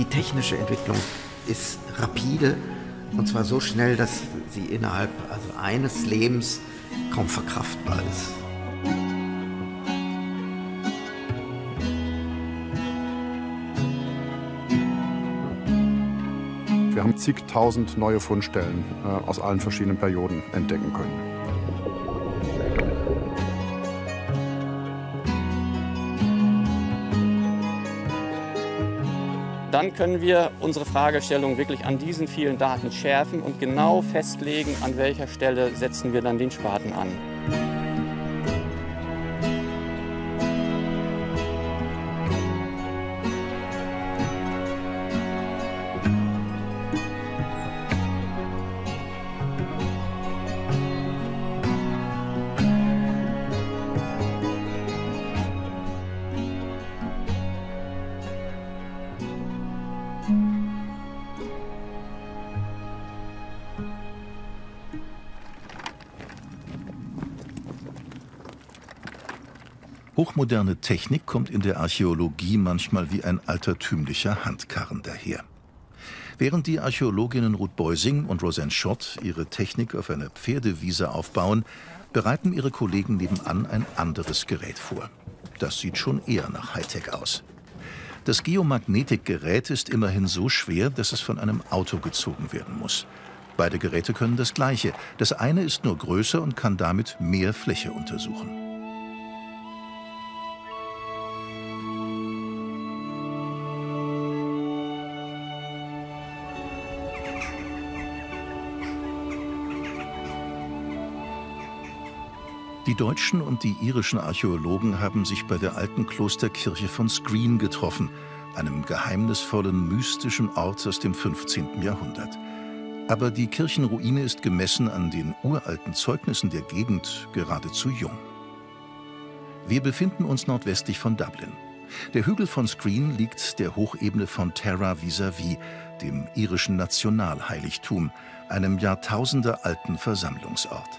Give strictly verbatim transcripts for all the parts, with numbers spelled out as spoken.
Die technische Entwicklung ist rapide und zwar so schnell, dass sie innerhalb also eines Lebens kaum verkraftbar ist. Wir haben zigtausend neue Fundstellen äh, aus allen verschiedenen Perioden entdecken können. Dann können wir unsere Fragestellung wirklich an diesen vielen Daten schärfen und genau festlegen, an welcher Stelle setzen wir dann den Spaten an. Hochmoderne Technik kommt in der Archäologie manchmal wie ein altertümlicher Handkarren daher. Während die Archäologinnen Ruth Beusing und Roseanne Schott ihre Technik auf einer Pferdewiese aufbauen, bereiten ihre Kollegen nebenan ein anderes Gerät vor. Das sieht schon eher nach Hightech aus. Das Geomagnetikgerät ist immerhin so schwer, dass es von einem Auto gezogen werden muss. Beide Geräte können das Gleiche. Das eine ist nur größer und kann damit mehr Fläche untersuchen. Die deutschen und die irischen Archäologen haben sich bei der alten Klosterkirche von Skryne getroffen, einem geheimnisvollen, mystischen Ort aus dem fünfzehnten Jahrhundert. Aber die Kirchenruine ist gemessen an den uralten Zeugnissen der Gegend geradezu jung. Wir befinden uns nordwestlich von Dublin. Der Hügel von Skryne liegt der Hochebene von Tara vis-à-vis, dem irischen Nationalheiligtum, einem jahrtausendealten Versammlungsort.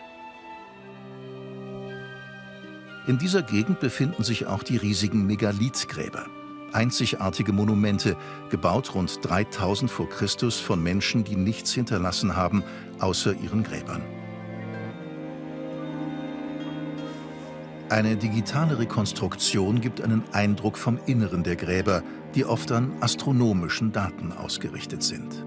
In dieser Gegend befinden sich auch die riesigen Megalithgräber, einzigartige Monumente, gebaut rund dreitausend vor Christus von Menschen, die nichts hinterlassen haben, außer ihren Gräbern. Eine digitale Rekonstruktion gibt einen Eindruck vom Inneren der Gräber, die oft an astronomischen Daten ausgerichtet sind.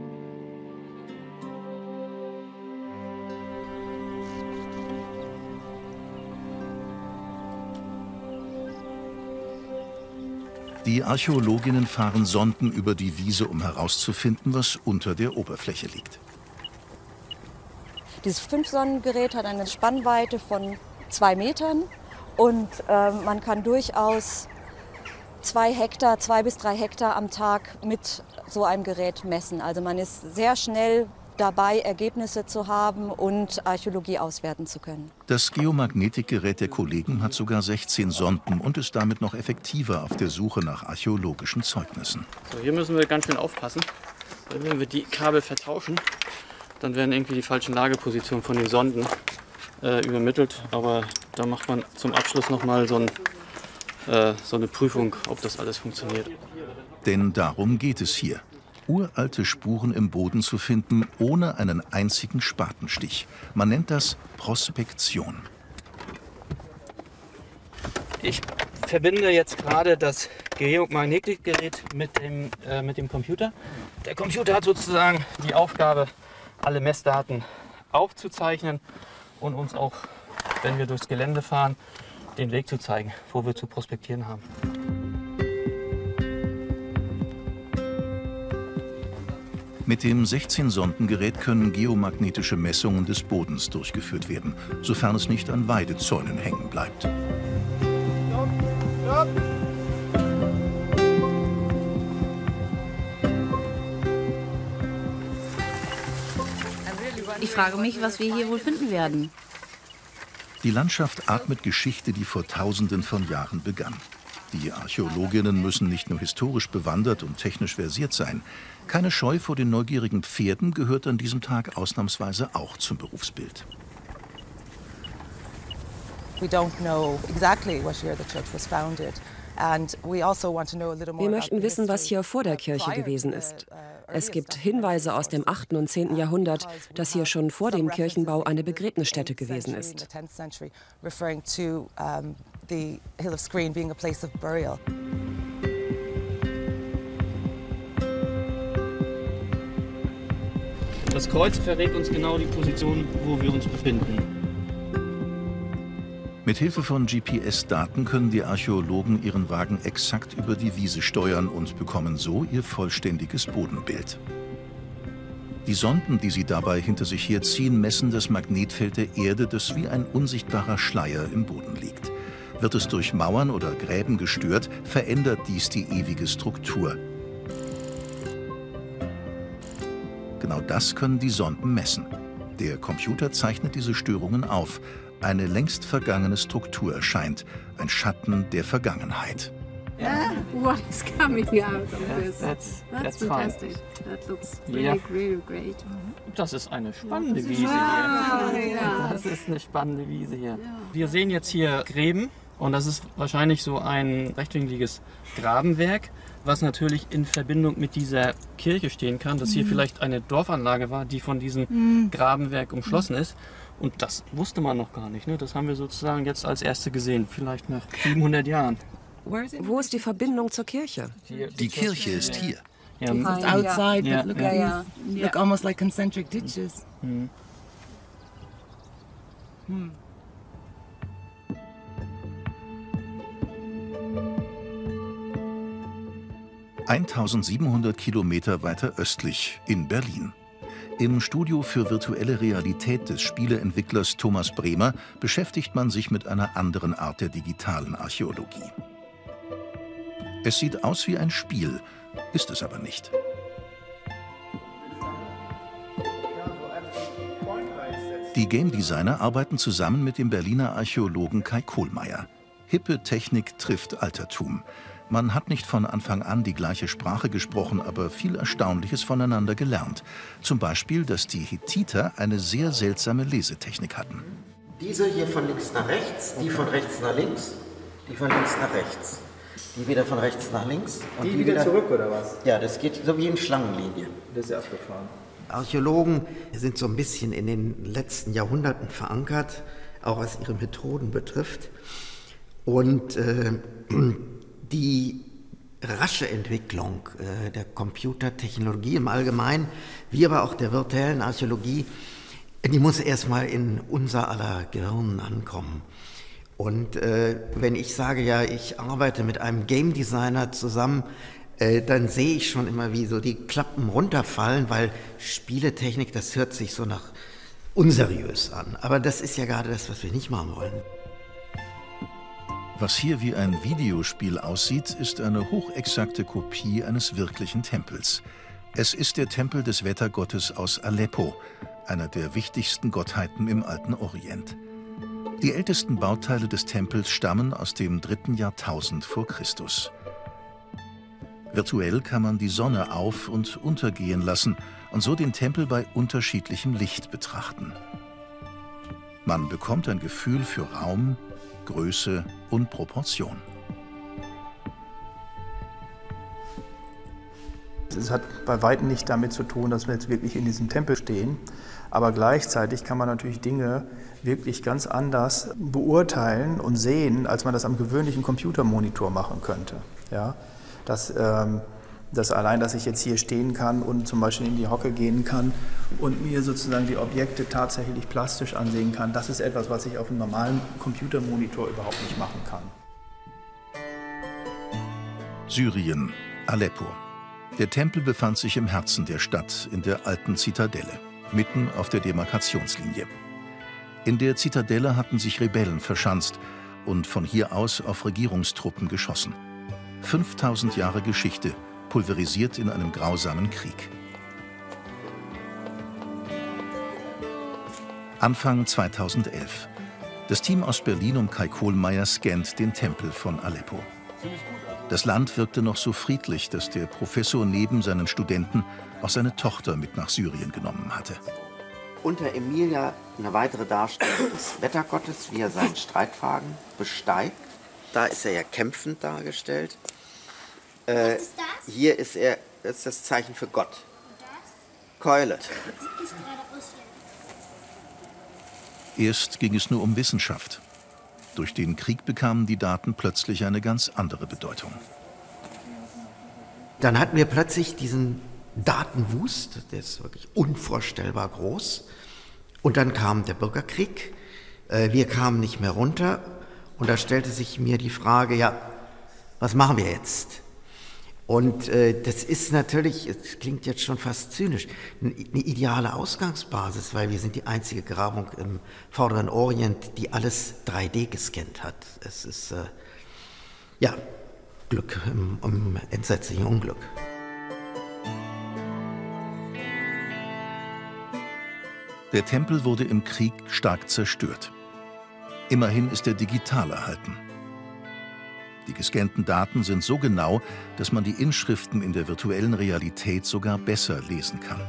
Die Archäologinnen fahren Sonden über die Wiese, um herauszufinden, was unter der Oberfläche liegt. Dieses Fünf-Sonnen-Gerät hat eine Spannweite von zwei Metern und äh, man kann durchaus zwei Hektar, zwei bis drei Hektar am Tag mit so einem Gerät messen. Also man ist sehr schnell dabei, Ergebnisse zu haben und Archäologie auswerten zu können. Das Geomagnetikgerät der Kollegen hat sogar sechzehn Sonden und ist damit noch effektiver auf der Suche nach archäologischen Zeugnissen. So, hier müssen wir ganz schön aufpassen, weil wenn wir die Kabel vertauschen, dann werden irgendwie die falschen Lagepositionen von den Sonden äh, übermittelt. Aber da macht man zum Abschluss noch mal so, ein, äh, so eine Prüfung, ob das alles funktioniert. Denn darum geht es hier. Uralte Spuren im Boden zu finden, ohne einen einzigen Spatenstich. Man nennt das Prospektion. Ich verbinde jetzt gerade das Geomagnetikgerät mit dem, äh, mit dem Computer. Der Computer hat sozusagen die Aufgabe, alle Messdaten aufzuzeichnen und uns auch, wenn wir durchs Gelände fahren, den Weg zu zeigen, wo wir zu prospektieren haben. Mit dem sechzehn-Sonden-Gerät können geomagnetische Messungen des Bodens durchgeführt werden, sofern es nicht an Weidezäunen hängen bleibt. Ich frage mich, was wir hier wohl finden werden. Die Landschaft atmet Geschichte, die vor Tausenden von Jahren begann. Die Archäologinnen müssen nicht nur historisch bewandert und technisch versiert sein. Keine Scheu vor den neugierigen Pferden gehört an diesem Tag ausnahmsweise auch zum Berufsbild. We don't know exactly what year the church was founded, Wir möchten wissen, was hier vor der Kirche gewesen ist. Es gibt Hinweise aus dem achten und zehnten Jahrhundert, dass hier schon vor dem Kirchenbau eine Begräbnisstätte gewesen ist. Das Kreuz verrät uns genau die Position, wo wir uns befinden. Mit Hilfe von G P S-Daten können die Archäologen ihren Wagen exakt über die Wiese steuern und bekommen so ihr vollständiges Bodenbild. Die Sonden, die sie dabei hinter sich herziehen, messen das Magnetfeld der Erde, das wie ein unsichtbarer Schleier im Boden liegt. Wird es durch Mauern oder Gräben gestört, verändert dies die ewige Struktur. Genau das können die Sonden messen. Der Computer zeichnet diese Störungen auf. Eine längst vergangene Struktur erscheint, ein Schatten der Vergangenheit. Yeah. What is coming out of this? That's, That's that's fantastic. fine. That looks really, Yeah. really great. Das ist eine spannende Wiese Ah, hier. ja. Das ist eine spannende Wiese hier. Wir sehen jetzt hier Gräben und das ist wahrscheinlich so ein rechtwinkliges Grabenwerk, was natürlich in Verbindung mit dieser Kirche stehen kann, dass hier vielleicht eine Dorfanlage war, die von diesem Grabenwerk umschlossen ist. Und das wusste man noch gar nicht. Ne? Das haben wir sozusagen jetzt als erste gesehen, vielleicht nach siebenhundert Jahren. Wo ist die Verbindung zur Kirche? Die Kirche ist hier. Ja, It's outside, Yeah, but look yeah. at Yeah. these, look almost like concentric ditches. Mhm. eintausendsiebenhundert Kilometer weiter östlich in Berlin. Im Studio für virtuelle Realität des Spieleentwicklers Thomas Bremer beschäftigt man sich mit einer anderen Art der digitalen Archäologie. Es sieht aus wie ein Spiel, ist es aber nicht. Die Game Designer arbeiten zusammen mit dem Berliner Archäologen Kai Kohlmeier. Hippe Technik trifft Altertum. Man hat nicht von Anfang an die gleiche Sprache gesprochen, aber viel Erstaunliches voneinander gelernt. Zum Beispiel, dass die Hethiter eine sehr seltsame Lesetechnik hatten. Diese hier von links nach rechts, die von rechts nach links, die von links nach rechts. Die wieder von rechts nach links. Und die, die wieder, wieder zurück, oder was? Ja, das geht so wie in Schlangenlinie. Das ist ja abgefahren. Archäologen sind so ein bisschen in den letzten Jahrhunderten verankert, auch was ihre Methoden betrifft. Und äh, die rasche Entwicklung äh, der Computertechnologie im Allgemeinen, wie aber auch der virtuellen Archäologie, die muss erstmal in unser aller Gehirn ankommen. Und äh, wenn ich sage, ja, ich arbeite mit einem Game Designer zusammen, äh, dann sehe ich schon immer, wie so die Klappen runterfallen, weil Spieletechnik, das hört sich so nach unseriös an. Aber das ist ja gerade das, was wir nicht machen wollen. Was hier wie ein Videospiel aussieht, ist eine hochexakte Kopie eines wirklichen Tempels. Es ist der Tempel des Wettergottes aus Aleppo, einer der wichtigsten Gottheiten im Alten Orient. Die ältesten Bauteile des Tempels stammen aus dem dritten Jahrtausend vor Christus. Virtuell kann man die Sonne auf- und untergehen lassen und so den Tempel bei unterschiedlichem Licht betrachten. Man bekommt ein Gefühl für Raum, Größe und Proportion. Es hat bei weitem nicht damit zu tun, dass wir jetzt wirklich in diesem Tempel stehen, aber gleichzeitig kann man natürlich Dinge wirklich ganz anders beurteilen und sehen, als man das am gewöhnlichen Computermonitor machen könnte. Ja? Dass, ähm, dass allein, dass ich jetzt hier stehen kann und zum Beispiel in die Hocke gehen kann und mir sozusagen die Objekte tatsächlich plastisch ansehen kann, das ist etwas, was ich auf einem normalen Computermonitor überhaupt nicht machen kann. Syrien, Aleppo. Der Tempel befand sich im Herzen der Stadt, in der alten Zitadelle, mitten auf der Demarkationslinie. In der Zitadelle hatten sich Rebellen verschanzt und von hier aus auf Regierungstruppen geschossen. fünftausend Jahre Geschichte, pulverisiert in einem grausamen Krieg. Anfang zweitausendelf. Das Team aus Berlin um Kai Kohlmeier scannt den Tempel von Aleppo. Das Land wirkte noch so friedlich, dass der Professor neben seinen Studenten auch seine Tochter mit nach Syrien genommen hatte. Unter Emilia eine weitere Darstellung des Wettergottes, wie er seinen Streitwagen besteigt. da ist er ja kämpfend dargestellt. Äh, Was ist das? Hier ist er, das ist das Zeichen für Gott. Und das? Keulet. Erst ging es nur um Wissenschaft. Durch den Krieg bekamen die Daten plötzlich eine ganz andere Bedeutung. Dann hatten wir plötzlich diesen Datenwust, der ist wirklich unvorstellbar groß. Und dann kam der Bürgerkrieg, wir kamen nicht mehr runter und da stellte sich mir die Frage, ja, was machen wir jetzt? Und äh, das ist natürlich, es klingt jetzt schon fast zynisch, eine ideale Ausgangsbasis, weil wir sind die einzige Grabung im Vorderen Orient, die alles drei D gescannt hat. Es ist, äh, ja, Glück im, im entsetzlichen Unglück. Der Tempel wurde im Krieg stark zerstört. Immerhin ist er digital erhalten. Die gescannten Daten sind so genau, dass man die Inschriften in der virtuellen Realität sogar besser lesen kann.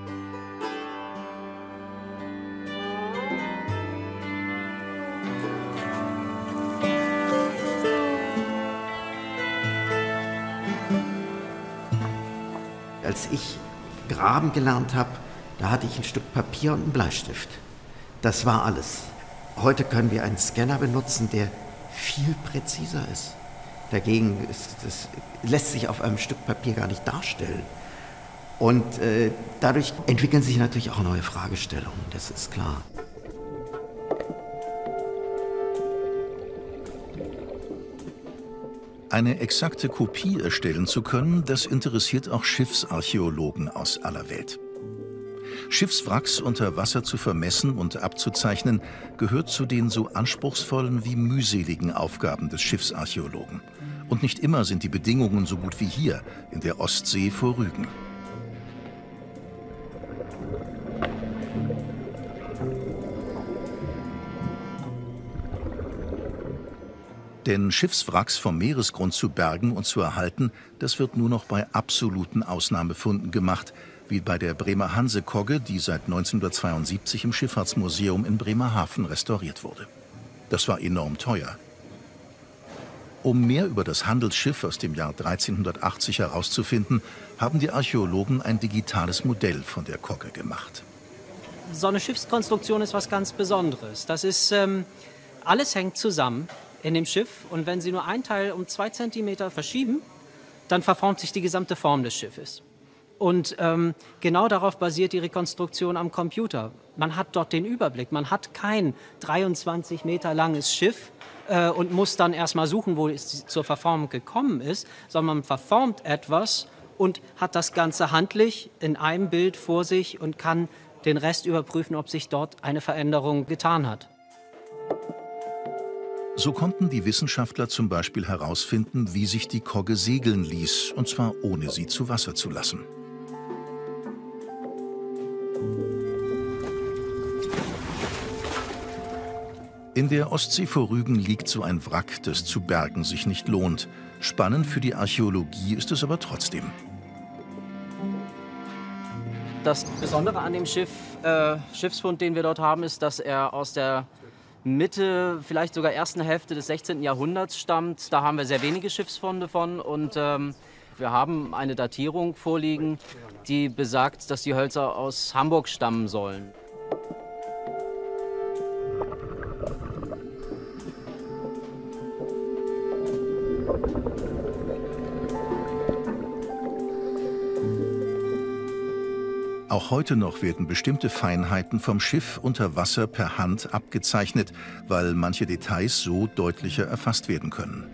Als ich graben gelernt habe, da hatte ich ein Stück Papier und einen Bleistift. Das war alles. Heute können wir einen Scanner benutzen, der viel präziser ist. Dagegen ist, das lässt sich auf einem Stück Papier gar nicht darstellen. Und äh, dadurch entwickeln sich natürlich auch neue Fragestellungen, das ist klar. Eine exakte Kopie erstellen zu können, das interessiert auch Schiffsarchäologen aus aller Welt. Schiffswracks unter Wasser zu vermessen und abzuzeichnen, gehört zu den so anspruchsvollen wie mühseligen Aufgaben des Schiffsarchäologen. Und nicht immer sind die Bedingungen so gut wie hier in der Ostsee vor Rügen. Denn Schiffswracks vom Meeresgrund zu bergen und zu erhalten, das wird nur noch bei absoluten Ausnahmefunden gemacht, wie bei der Bremer Hansekogge, die seit neunzehnhundertzweiundsiebzig im Schifffahrtsmuseum in Bremerhaven restauriert wurde. Das war enorm teuer. Um mehr über das Handelsschiff aus dem Jahr dreizehnhundertachtzig herauszufinden, haben die Archäologen ein digitales Modell von der Kogge gemacht. So eine Schiffskonstruktion ist was ganz Besonderes. Das ist, ähm, alles hängt zusammen in dem Schiff und wenn Sie nur ein Teil um zwei Zentimeter verschieben, dann verformt sich die gesamte Form des Schiffes. Und ähm, genau darauf basiert die Rekonstruktion am Computer. Man hat dort den Überblick. Man hat kein dreiundzwanzig Meter langes Schiff äh, und muss dann erstmal suchen, wo es zur Verformung gekommen ist, sondern man verformt etwas und hat das Ganze handlich in einem Bild vor sich und kann den Rest überprüfen, ob sich dort eine Veränderung getan hat. So konnten die Wissenschaftler zum Beispiel herausfinden, wie sich die Kogge segeln ließ, und zwar ohne sie zu Wasser zu lassen. In der Ostsee vor Rügen liegt so ein Wrack, das zu bergen sich nicht lohnt. Spannend für die Archäologie ist es aber trotzdem. Das Besondere an dem Schiff, äh, Schiffsfund, den wir dort haben, ist, dass er aus der Mitte, vielleicht sogar ersten Hälfte des sechzehnten Jahrhunderts stammt. Da haben wir sehr wenige Schiffsfunde von und ähm, wir haben eine Datierung vorliegen, die besagt, dass die Hölzer aus Hamburg stammen sollen. Auch heute noch werden bestimmte Feinheiten vom Schiff unter Wasser per Hand abgezeichnet, weil manche Details so deutlicher erfasst werden können.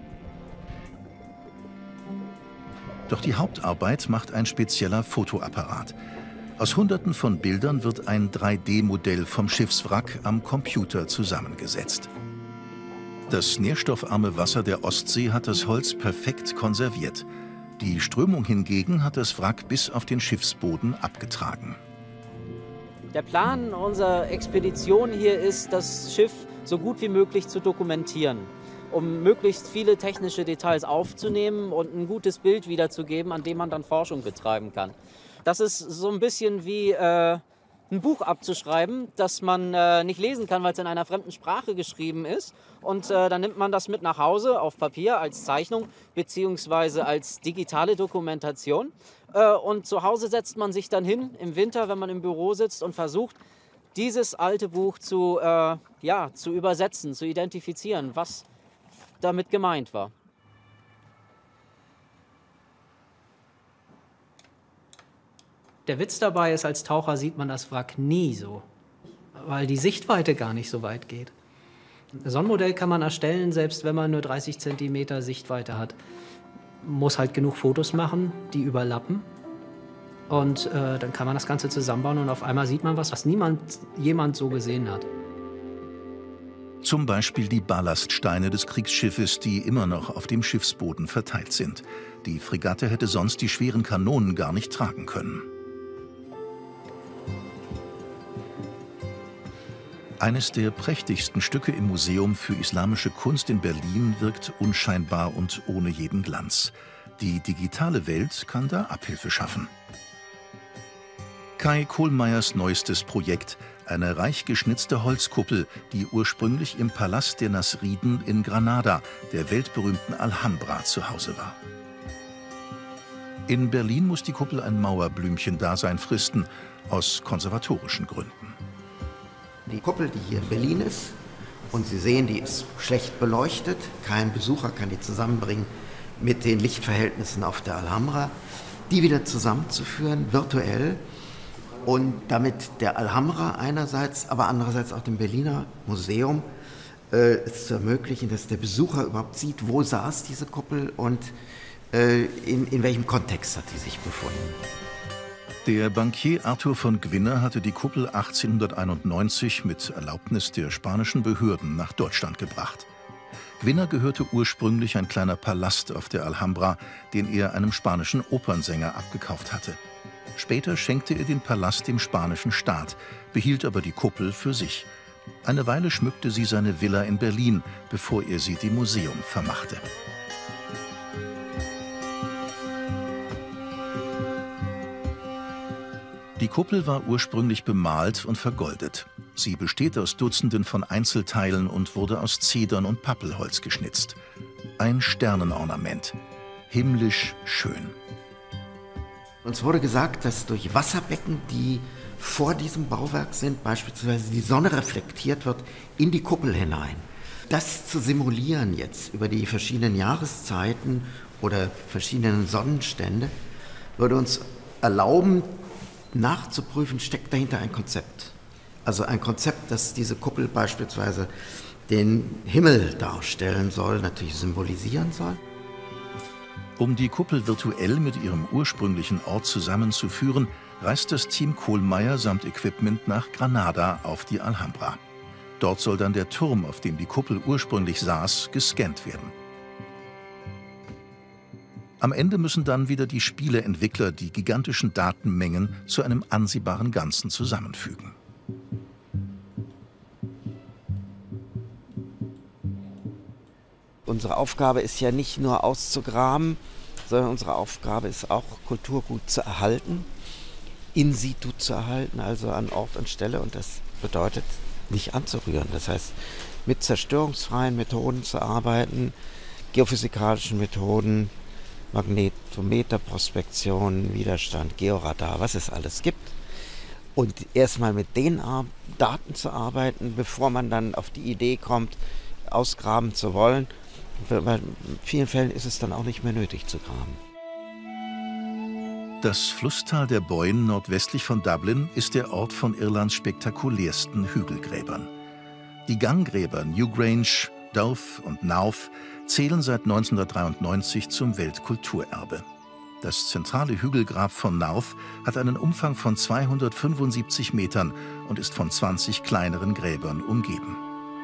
Doch die Hauptarbeit macht ein spezieller Fotoapparat. Aus Hunderten von Bildern wird ein drei D Modell vom Schiffswrack am Computer zusammengesetzt. Das nährstoffarme Wasser der Ostsee hat das Holz perfekt konserviert. Die Strömung hingegen hat das Wrack bis auf den Schiffsboden abgetragen. Der Plan unserer Expedition hier ist, das Schiff so gut wie möglich zu dokumentieren, um möglichst viele technische Details aufzunehmen und ein gutes Bild wiederzugeben, an dem man dann Forschung betreiben kann. Das ist so ein bisschen wie, äh, ein Buch abzuschreiben, das man äh, nicht lesen kann, weil es in einer fremden Sprache geschrieben ist. Und äh, dann nimmt man das mit nach Hause auf Papier als Zeichnung beziehungsweise als digitale Dokumentation. Äh, und zu Hause setzt man sich dann hin im Winter, wenn man im Büro sitzt und versucht, dieses alte Buch zu, äh, ja, zu übersetzen, zu identifizieren, was damit gemeint war. Der Witz dabei ist, als Taucher sieht man das Wrack nie so, weil die Sichtweite gar nicht so weit geht. Ein Sonnenmodell kann man erstellen, selbst wenn man nur dreißig Zentimeter Sichtweite hat. Muss halt genug Fotos machen, die überlappen. Und äh, dann kann man das Ganze zusammenbauen und auf einmal sieht man was, was niemand jemand so gesehen hat. Zum Beispiel die Ballaststeine des Kriegsschiffes, die immer noch auf dem Schiffsboden verteilt sind. Die Fregatte hätte sonst die schweren Kanonen gar nicht tragen können. Eines der prächtigsten Stücke im Museum für Islamische Kunst in Berlin wirkt unscheinbar und ohne jeden Glanz. Die digitale Welt kann da Abhilfe schaffen. Kai Kohlmeiers neuestes Projekt, eine reich geschnitzte Holzkuppel, die ursprünglich im Palast der Nasriden in Granada, der weltberühmten Alhambra, zu Hause war. In Berlin muss die Kuppel ein Mauerblümchen-Dasein fristen, aus konservatorischen Gründen. Die Kuppel, die hier in Berlin ist, und Sie sehen, die ist schlecht beleuchtet. Kein Besucher kann die zusammenbringen mit den Lichtverhältnissen auf der Alhambra. Die wieder zusammenzuführen, virtuell, und damit der Alhambra einerseits, aber andererseits auch dem Berliner Museum äh, es zu ermöglichen, dass der Besucher überhaupt sieht, wo saß diese Kuppel und äh, in, in welchem Kontext hat die sich befunden. Der Bankier Arthur von Gwinner hatte die Kuppel achtzehnhunderteinundneunzig mit Erlaubnis der spanischen Behörden nach Deutschland gebracht. Gwinner gehörte ursprünglich ein kleiner Palast auf der Alhambra, den er einem spanischen Opernsänger abgekauft hatte. Später schenkte er den Palast dem spanischen Staat, behielt aber die Kuppel für sich. Eine Weile schmückte sie seine Villa in Berlin, bevor er sie dem Museum vermachte. Die Kuppel war ursprünglich bemalt und vergoldet. Sie besteht aus Dutzenden von Einzelteilen und wurde aus Zedern und Pappelholz geschnitzt. Ein Sternenornament. Himmlisch schön. Uns wurde gesagt, dass durch Wasserbecken, die vor diesem Bauwerk sind, beispielsweise die Sonne reflektiert wird in die Kuppel hinein. Das zu simulieren jetzt über die verschiedenen Jahreszeiten oder verschiedenen Sonnenstände, würde uns erlauben, nachzuprüfen, steckt dahinter ein Konzept. Also ein Konzept, das diese Kuppel beispielsweise den Himmel darstellen soll, natürlich symbolisieren soll. Um die Kuppel virtuell mit ihrem ursprünglichen Ort zusammenzuführen, reist das Team Kohlmeier samt Equipment nach Granada auf die Alhambra. Dort soll dann der Turm, auf dem die Kuppel ursprünglich saß, gescannt werden. Am Ende müssen dann wieder die Spieleentwickler die gigantischen Datenmengen zu einem ansehbaren Ganzen zusammenfügen. Unsere Aufgabe ist ja nicht nur auszugraben, sondern unsere Aufgabe ist auch, Kulturgut zu erhalten, in situ zu erhalten, also an Ort und Stelle. Und das bedeutet, nicht anzurühren. Das heißt, mit zerstörungsfreien Methoden zu arbeiten, geophysikalischen Methoden, Magnetometerprospektion, Widerstand, Georadar, was es alles gibt. Und erstmal mit den Daten zu arbeiten, bevor man dann auf die Idee kommt, ausgraben zu wollen. Weil in vielen Fällen ist es dann auch nicht mehr nötig zu graben. Das Flusstal der Boyne nordwestlich von Dublin ist der Ort von Irlands spektakulärsten Hügelgräbern. Die Ganggräber Newgrange, Dowth und Nauf zählen seit neunzehnhundertdreiundneunzig zum Weltkulturerbe. Das zentrale Hügelgrab von Nauf hat einen Umfang von zweihundertfünfundsiebzig Metern und ist von zwanzig kleineren Gräbern umgeben.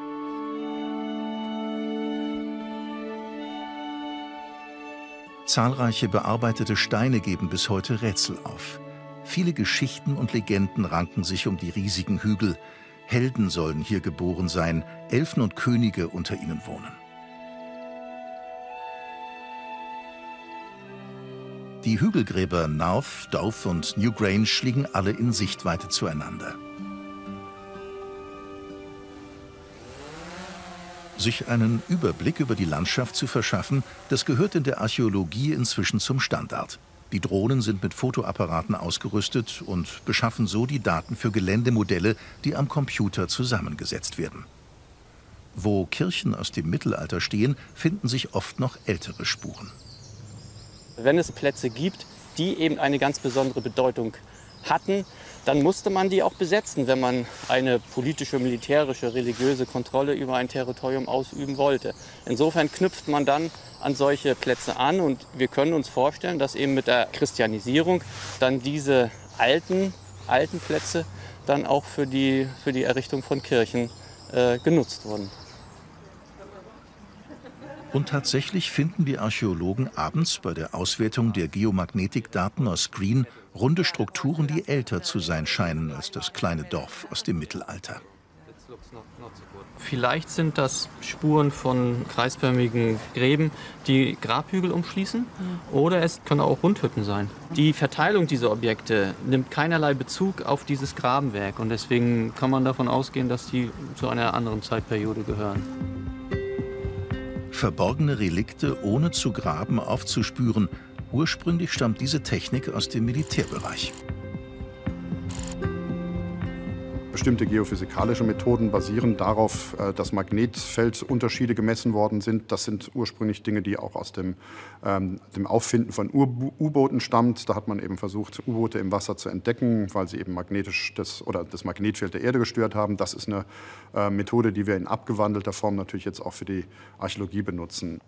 Zahlreiche bearbeitete Steine geben bis heute Rätsel auf. Viele Geschichten und Legenden ranken sich um die riesigen Hügel. Helden sollen hier geboren sein, Elfen und Könige unter ihnen wohnen. Die Hügelgräber Narth, Dove und Newgrange liegen alle in Sichtweite zueinander. Sich einen Überblick über die Landschaft zu verschaffen, das gehört in der Archäologie inzwischen zum Standard. Die Drohnen sind mit Fotoapparaten ausgerüstet und beschaffen so die Daten für Geländemodelle, die am Computer zusammengesetzt werden. Wo Kirchen aus dem Mittelalter stehen, finden sich oft noch ältere Spuren. Wenn es Plätze gibt, die eben eine ganz besondere Bedeutung hatten, dann musste man die auch besetzen, wenn man eine politische, militärische, religiöse Kontrolle über ein Territorium ausüben wollte. Insofern knüpft man dann an solche Plätze an und wir können uns vorstellen, dass eben mit der Christianisierung dann diese alten, alten Plätze dann auch für die, für die Errichtung von Kirchen äh, genutzt wurden. Und tatsächlich finden die Archäologen abends bei der Auswertung der Geomagnetikdaten aus Screen runde Strukturen, die älter zu sein scheinen als das kleine Dorf aus dem Mittelalter. Vielleicht sind das Spuren von kreisförmigen Gräben, die Grabhügel umschließen, oder es können auch Rundhütten sein. Die Verteilung dieser Objekte nimmt keinerlei Bezug auf dieses Grabenwerk und deswegen kann man davon ausgehen, dass die zu einer anderen Zeitperiode gehören. Verborgene Relikte ohne zu graben aufzuspüren. Ursprünglich stammt diese Technik aus dem Militärbereich. Bestimmte geophysikalische Methoden basieren darauf, dass Magnetfeldunterschiede gemessen worden sind. Das sind ursprünglich Dinge, die auch aus dem, ähm, dem Auffinden von U-Booten stammt. Da hat man eben versucht, U-Boote im Wasser zu entdecken, weil sie eben magnetisch das, oder das Magnetfeld der Erde gestört haben. Das ist eine äh, Methode, die wir in abgewandelter Form natürlich jetzt auch für die Archäologie benutzen.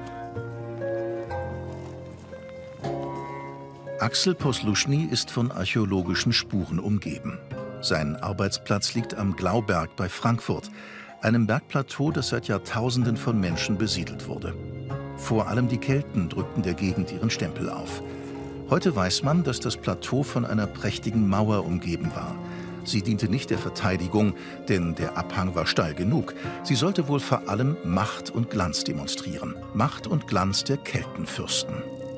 Axel Posluschny ist von archäologischen Spuren umgeben. Sein Arbeitsplatz liegt am Glauberg bei Frankfurt, einem Bergplateau, das seit Jahrtausenden von Menschen besiedelt wurde. Vor allem die Kelten drückten der Gegend ihren Stempel auf. Heute weiß man, dass das Plateau von einer prächtigen Mauer umgeben war. Sie diente nicht der Verteidigung, denn der Abhang war steil genug. Sie sollte wohl vor allem Macht und Glanz demonstrieren. Macht und Glanz der Keltenfürsten.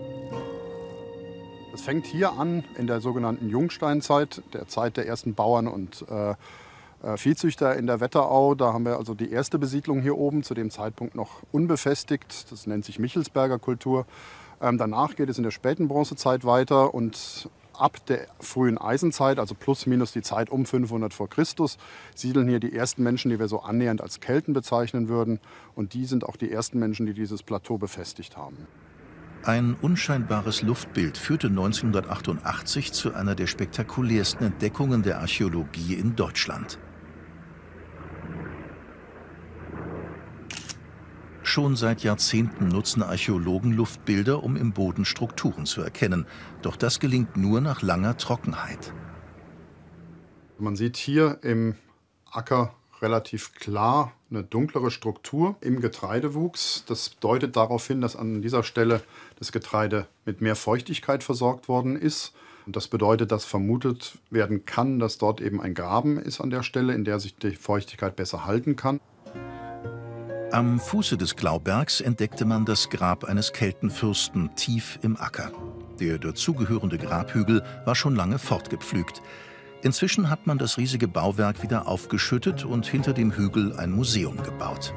Es fängt hier an in der sogenannten Jungsteinzeit, der Zeit der ersten Bauern und äh, Viehzüchter in der Wetterau. Da haben wir also die erste Besiedlung hier oben, zu dem Zeitpunkt noch unbefestigt. Das nennt sich Michelsberger Kultur. Ähm, danach geht es in der späten Bronzezeit weiter und ab der frühen Eisenzeit, also plus minus die Zeit um fünfhundert vor Christus, siedeln hier die ersten Menschen, die wir so annähernd als Kelten bezeichnen würden. Und die sind auch die ersten Menschen, die dieses Plateau befestigt haben. Ein unscheinbares Luftbild führte neunzehnhundertachtundachtzig zu einer der spektakulärsten Entdeckungen der Archäologie in Deutschland. Schon seit Jahrzehnten nutzen Archäologen Luftbilder, um im Boden Strukturen zu erkennen. Doch das gelingt nur nach langer Trockenheit. Man sieht hier im Acker relativ klar eine dunklere Struktur im Getreidewuchs. Das deutet darauf hin, dass an dieser Stelle das Getreide mit mehr Feuchtigkeit versorgt worden ist. Und das bedeutet, dass vermutet werden kann, dass dort eben ein Graben ist an der Stelle, in der sich die Feuchtigkeit besser halten kann. Am Fuße des Glaubergs entdeckte man das Grab eines Keltenfürsten tief im Acker. Der dazugehörende Grabhügel war schon lange fortgepflügt. Inzwischen hat man das riesige Bauwerk wieder aufgeschüttet und hinter dem Hügel ein Museum gebaut.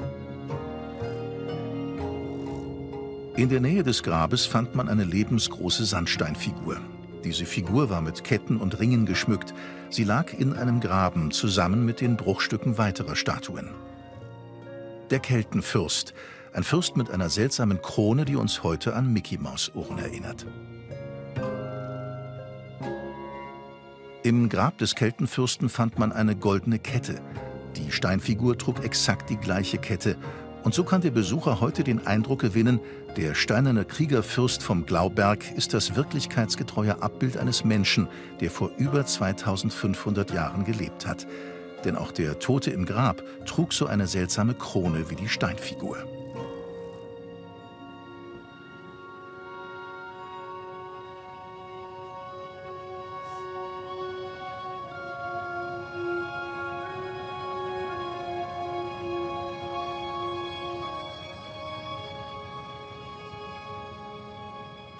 In der Nähe des Grabes fand man eine lebensgroße Sandsteinfigur. Diese Figur war mit Ketten und Ringen geschmückt. Sie lag in einem Graben zusammen mit den Bruchstücken weiterer Statuen. Der Keltenfürst, ein Fürst mit einer seltsamen Krone, die uns heute an Mickey-Maus-Ohren erinnert. Im Grab des Keltenfürsten fand man eine goldene Kette. Die Steinfigur trug exakt die gleiche Kette. Und so kann der Besucher heute den Eindruck gewinnen, der steinerne Kriegerfürst vom Glauberg ist das wirklichkeitsgetreue Abbild eines Menschen, der vor über zweitausendfünfhundert Jahren gelebt hat. Denn auch der Tote im Grab trug so eine seltsame Krone wie die Steinfigur.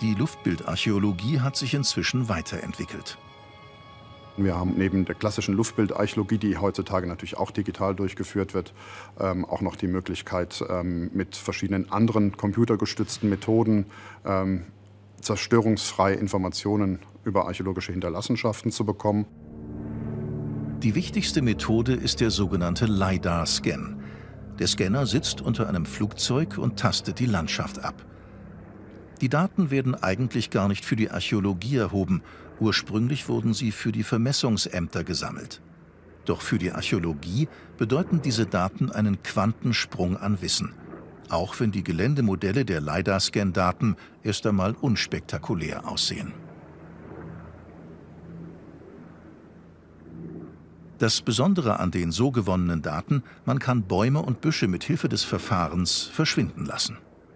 Die Luftbildarchäologie hat sich inzwischen weiterentwickelt. Wir haben neben der klassischen Luftbildarchäologie, die heutzutage natürlich auch digital durchgeführt wird, ähm, auch noch die Möglichkeit, ähm, mit verschiedenen anderen computergestützten Methoden ähm, zerstörungsfrei Informationen über archäologische Hinterlassenschaften zu bekommen. Die wichtigste Methode ist der sogenannte LiDAR-Scan. Der Scanner sitzt unter einem Flugzeug und tastet die Landschaft ab. Die Daten werden eigentlich gar nicht für die Archäologie erhoben. Ursprünglich wurden sie für die Vermessungsämter gesammelt. Doch für die Archäologie bedeuten diese Daten einen Quantensprung an Wissen. Auch wenn die Geländemodelle der LiDAR-Scan-Daten erst einmal unspektakulär aussehen. Das Besondere an den so gewonnenen Daten: Man kann Bäume und Büsche mit Hilfe des Verfahrens verschwinden lassen.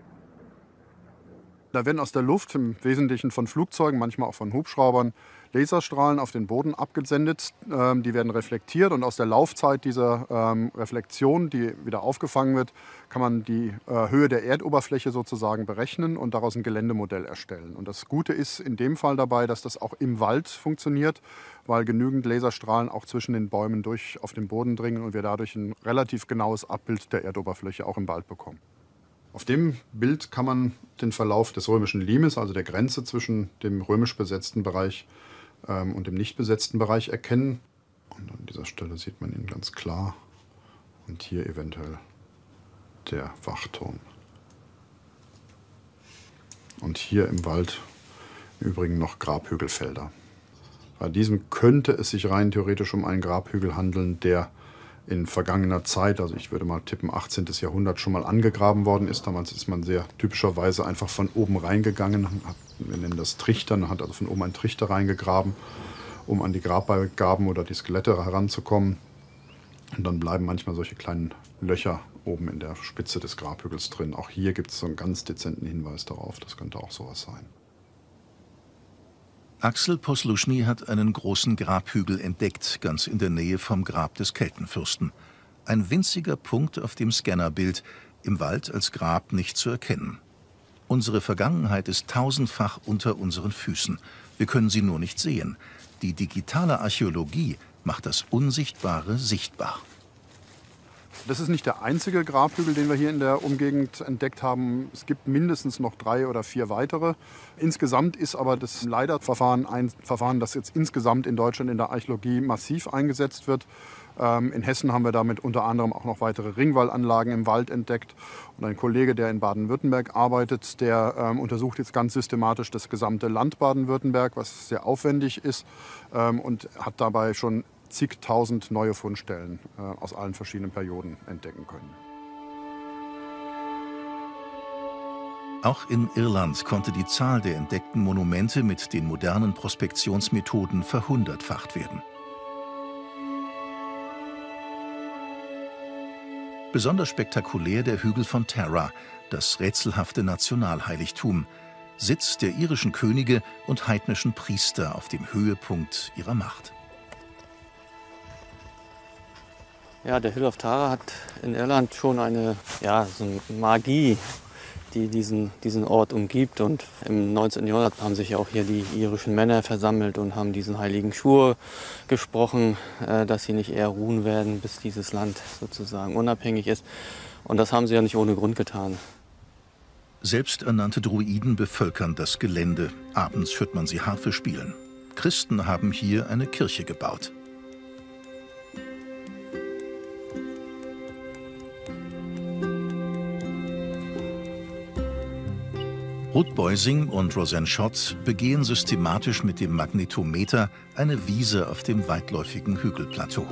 Da werden aus der Luft, im Wesentlichen von Flugzeugen, manchmal auch von Hubschraubern, Laserstrahlen auf den Boden abgesendet. Ähm, die werden reflektiert und aus der Laufzeit dieser ähm, Reflexion, die wieder aufgefangen wird, kann man die äh, Höhe der Erdoberfläche sozusagen berechnen und daraus ein Geländemodell erstellen. Und das Gute ist in dem Fall dabei, dass das auch im Wald funktioniert, weil genügend Laserstrahlen auch zwischen den Bäumen durch auf den Boden dringen und wir dadurch ein relativ genaues Abbild der Erdoberfläche auch im Wald bekommen. Auf dem Bild kann man den Verlauf des römischen Limes, also der Grenze zwischen dem römisch besetzten Bereich ähm, und dem nicht besetzten Bereich, erkennen. Und an dieser Stelle sieht man ihn ganz klar. Und hier eventuell der Wachturm. Und hier im Wald im Übrigen noch Grabhügelfelder. Bei diesem könnte es sich rein theoretisch um einen Grabhügel handeln, der in vergangener Zeit, also ich würde mal tippen achtzehnten Jahrhundert, schon mal angegraben worden ist. Damals ist man sehr typischerweise einfach von oben reingegangen, hat, wir nennen das Trichtern, hat also von oben einen Trichter reingegraben, um an die Grabbeigaben oder die Skelette heranzukommen. Und dann bleiben manchmal solche kleinen Löcher oben in der Spitze des Grabhügels drin. Auch hier gibt es so einen ganz dezenten Hinweis darauf, das könnte auch sowas sein. Axel Posluschny hat einen großen Grabhügel entdeckt, ganz in der Nähe vom Grab des Keltenfürsten. Ein winziger Punkt auf dem Scannerbild, im Wald als Grab nicht zu erkennen. Unsere Vergangenheit ist tausendfach unter unseren Füßen. Wir können sie nur nicht sehen. Die digitale Archäologie macht das Unsichtbare sichtbar. Das ist nicht der einzige Grabhügel, den wir hier in der Umgegend entdeckt haben. Es gibt mindestens noch drei oder vier weitere. Insgesamt ist aber das LiDAR-Verfahren ein Verfahren, das jetzt insgesamt in Deutschland in der Archäologie massiv eingesetzt wird. In Hessen haben wir damit unter anderem auch noch weitere Ringwallanlagen im Wald entdeckt. Und ein Kollege, der in Baden-Württemberg arbeitet, der ähm, untersucht jetzt ganz systematisch das gesamte Land Baden-Württemberg, was sehr aufwendig ist, ähm, und hat dabei schon zigtausend neue Fundstellen äh, aus allen verschiedenen Perioden entdecken können. Auch in Irland konnte die Zahl der entdeckten Monumente mit den modernen Prospektionsmethoden verhundertfacht werden. Besonders spektakulär der Hügel von Tara, das rätselhafte Nationalheiligtum, Sitz der irischen Könige und heidnischen Priester auf dem Höhepunkt ihrer Macht. Ja, der Hill of Tara hat in Irland schon eine, ja, so eine Magie, die diesen, diesen Ort umgibt. Und im neunzehnten Jahrhundert haben sich auch hier die irischen Männer versammelt und haben diesen heiligen Schwur gesprochen, äh, dass sie nicht eher ruhen werden, bis dieses Land sozusagen unabhängig ist. Und das haben sie ja nicht ohne Grund getan. Selbsternannte Druiden bevölkern das Gelände. Abends hört man sie Harfe spielen. Christen haben hier eine Kirche gebaut. Ruth Boising und Rosanne Schott begehen systematisch mit dem Magnetometer eine Wiese auf dem weitläufigen Hügelplateau.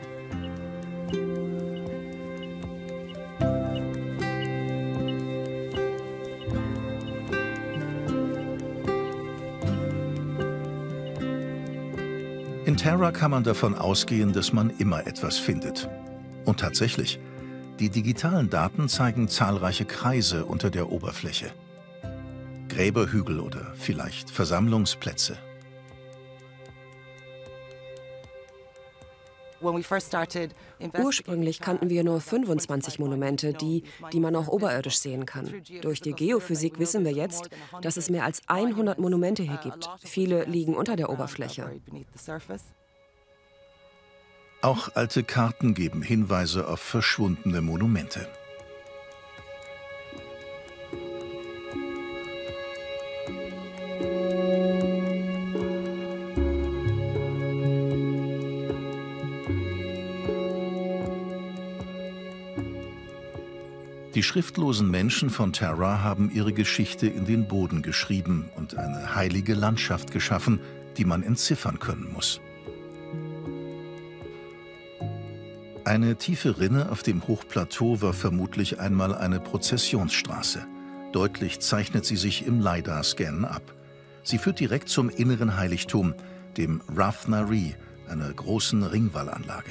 In Tara kann man davon ausgehen, dass man immer etwas findet. Und tatsächlich, die digitalen Daten zeigen zahlreiche Kreise unter der Oberfläche. Gräberhügel oder vielleicht Versammlungsplätze. Ursprünglich kannten wir nur fünfundzwanzig Monumente, die, die man auch oberirdisch sehen kann. Durch die Geophysik wissen wir jetzt, dass es mehr als hundert Monumente hier gibt. Viele liegen unter der Oberfläche. Auch alte Karten geben Hinweise auf verschwundene Monumente. Die schriftlosen Menschen von Tara haben ihre Geschichte in den Boden geschrieben und eine heilige Landschaft geschaffen, die man entziffern können muss. Eine tiefe Rinne auf dem Hochplateau war vermutlich einmal eine Prozessionsstraße. Deutlich zeichnet sie sich im LiDAR-Scan ab. Sie führt direkt zum inneren Heiligtum, dem Rath Nari, einer großen Ringwallanlage.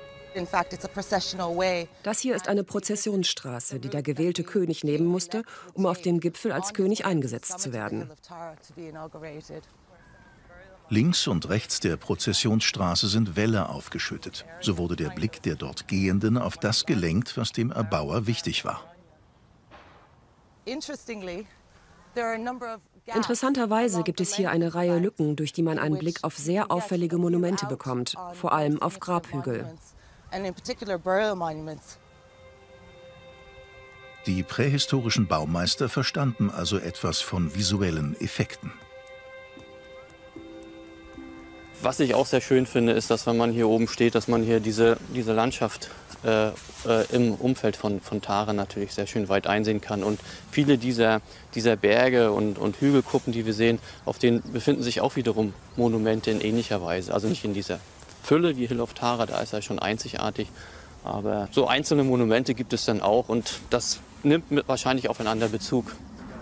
Das hier ist eine Prozessionsstraße, die der gewählte König nehmen musste, um auf dem Gipfel als König eingesetzt zu werden. Links und rechts der Prozessionsstraße sind Wälle aufgeschüttet. So wurde der Blick der dort Gehenden auf das gelenkt, was dem Erbauer wichtig war. Interessanterweise gibt es hier eine Reihe Lücken, durch die man einen Blick auf sehr auffällige Monumente bekommt, vor allem auf Grabhügel. Die prähistorischen Baumeister verstanden also etwas von visuellen Effekten. Was ich auch sehr schön finde, ist, dass wenn man hier oben steht, dass man hier diese, diese Landschaft äh, äh, im Umfeld von, von Tara natürlich sehr schön weit einsehen kann. Und viele dieser, dieser Berge und, und Hügelkuppen, die wir sehen, auf denen befinden sich auch wiederum Monumente in ähnlicher Weise. Also nicht in dieser Fülle wie Hill of Tara, da ist er schon einzigartig. Aber so einzelne Monumente gibt es dann auch und das nimmt mit wahrscheinlich aufeinander Bezug.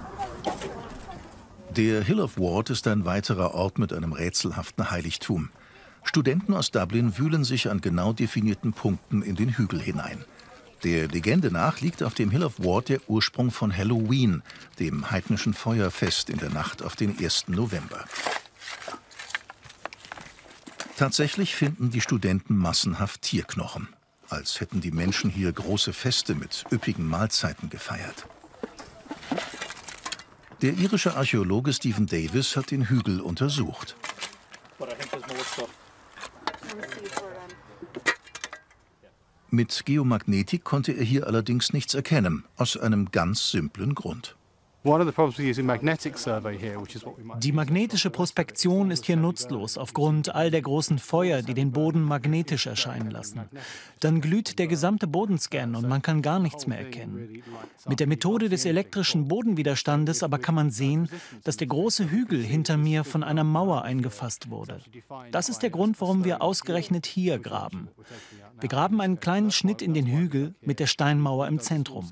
Der Hill of Ward ist ein weiterer Ort mit einem rätselhaften Heiligtum. Studenten aus Dublin wühlen sich an genau definierten Punkten in den Hügel hinein. Der Legende nach liegt auf dem Hill of Ward der Ursprung von Halloween, dem heidnischen Feuerfest in der Nacht auf den ersten November. Tatsächlich finden die Studenten massenhaft Tierknochen, als hätten die Menschen hier große Feste mit üppigen Mahlzeiten gefeiert. Der irische Archäologe Stephen Davis hat den Hügel untersucht. Mit Geomagnetik konnte er hier allerdings nichts erkennen, aus einem ganz simplen Grund. Die magnetische Prospektion ist hier nutzlos aufgrund all der großen Feuer, die den Boden magnetisch erscheinen lassen. Dann glüht der gesamte Bodenscan und man kann gar nichts mehr erkennen. Mit der Methode des elektrischen Bodenwiderstandes aber kann man sehen, dass der große Hügel hinter mir von einer Mauer eingefasst wurde. Das ist der Grund, warum wir ausgerechnet hier graben. Wir graben einen kleinen Schnitt in den Hügel mit der Steinmauer im Zentrum.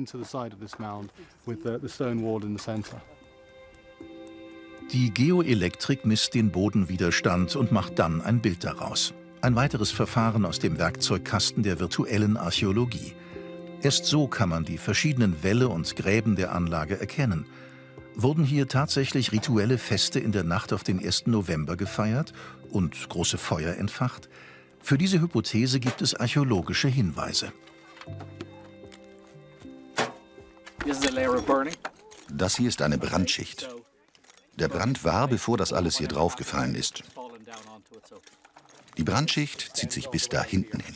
Die Geoelektrik misst den Bodenwiderstand und macht dann ein Bild daraus. Ein weiteres Verfahren aus dem Werkzeugkasten der virtuellen Archäologie. Erst so kann man die verschiedenen Wälle und Gräben der Anlage erkennen. Wurden hier tatsächlich rituelle Feste in der Nacht auf den ersten November gefeiert und große Feuer entfacht? Für diese Hypothese gibt es archäologische Hinweise. Das hier ist eine Brandschicht. Der Brand war, bevor das alles hier draufgefallen ist. Die Brandschicht zieht sich bis da hinten hin.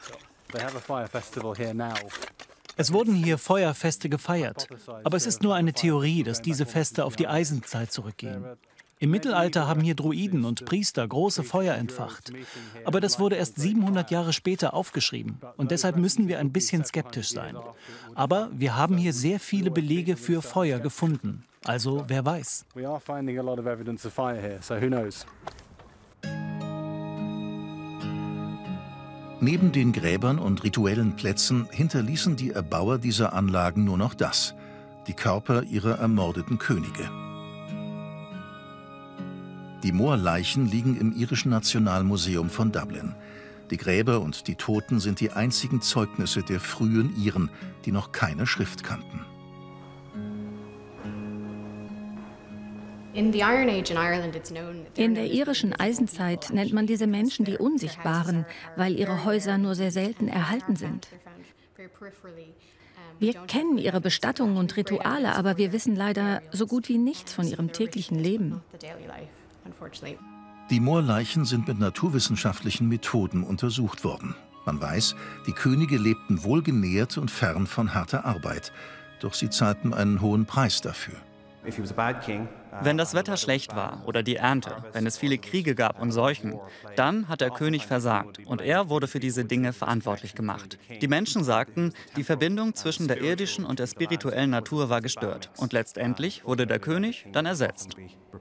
Es wurden hier Feuerfeste gefeiert. Aber es ist nur eine Theorie, dass diese Feste auf die Eisenzeit zurückgehen. Im Mittelalter haben hier Druiden und Priester große Feuer entfacht. Aber das wurde erst siebenhundert Jahre später aufgeschrieben. Und deshalb müssen wir ein bisschen skeptisch sein. Aber wir haben hier sehr viele Belege für Feuer gefunden. Also wer weiß. Neben den Gräbern und rituellen Plätzen hinterließen die Erbauer dieser Anlagen nur noch das: die Körper ihrer ermordeten Könige. Die Moorleichen liegen im irischen Nationalmuseum von Dublin. Die Gräber und die Toten sind die einzigen Zeugnisse der frühen Iren, die noch keine Schrift kannten. In der irischen Eisenzeit nennt man diese Menschen die Unsichtbaren, weil ihre Häuser nur sehr selten erhalten sind. Wir kennen ihre Bestattungen und Rituale, aber wir wissen leider so gut wie nichts von ihrem täglichen Leben. Die Moorleichen sind mit naturwissenschaftlichen Methoden untersucht worden. Man weiß, die Könige lebten wohlgenährt und fern von harter Arbeit. Doch sie zahlten einen hohen Preis dafür. Wenn das Wetter schlecht war oder die Ernte, wenn es viele Kriege gab und Seuchen, dann hat der König versagt und er wurde für diese Dinge verantwortlich gemacht. Die Menschen sagten, die Verbindung zwischen der irdischen und der spirituellen Natur war gestört und letztendlich wurde der König dann ersetzt.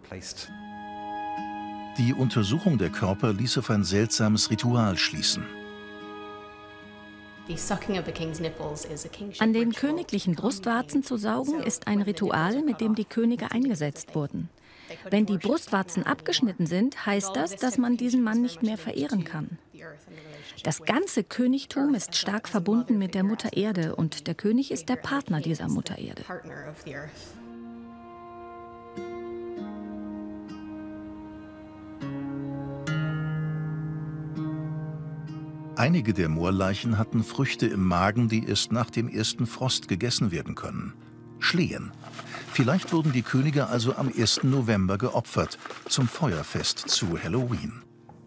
Die Untersuchung der Körper ließ auf ein seltsames Ritual schließen. An den königlichen Brustwarzen zu saugen, ist ein Ritual, mit dem die Könige eingesetzt wurden. Wenn die Brustwarzen abgeschnitten sind, heißt das, dass man diesen Mann nicht mehr verehren kann. Das ganze Königtum ist stark verbunden mit der Mutter Erde und der König ist der Partner dieser Mutter Erde. Einige der Moorleichen hatten Früchte im Magen, die erst nach dem ersten Frost gegessen werden können. Schlehen. Vielleicht wurden die Könige also am ersten November geopfert, zum Feuerfest zu Halloween.